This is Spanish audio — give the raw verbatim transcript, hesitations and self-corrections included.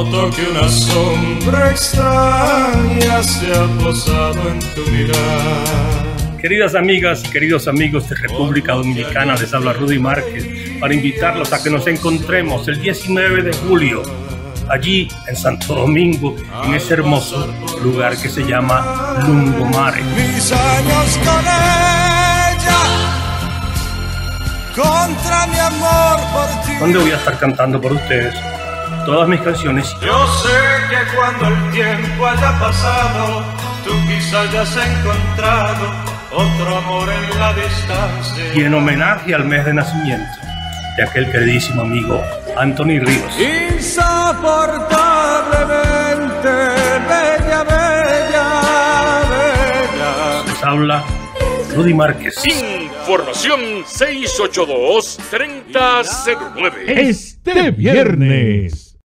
Noto que una sombra extraña se ha posado en tu mirar. Queridas amigas y queridos amigos de República Dominicana, les habla Rudy Márquez para invitarlos a que nos encontremos el diecinueve de julio allí en Santo Domingo, en ese hermoso lugar que se llama Lungomare. Mis años con ella, contra mi amor por ti, donde voy a estar cantando por ustedes todas mis canciones. Yo sé que cuando el tiempo haya pasado, tú quizás hayas encontrado otro amor en la distancia. Y en homenaje al mes de nacimiento de aquel queridísimo amigo Anthony Ríos. Insoportablemente bella, bella, bella. Les habla Rudy Márquez. Información seis ocho dos, tres cero cero nueve. Este viernes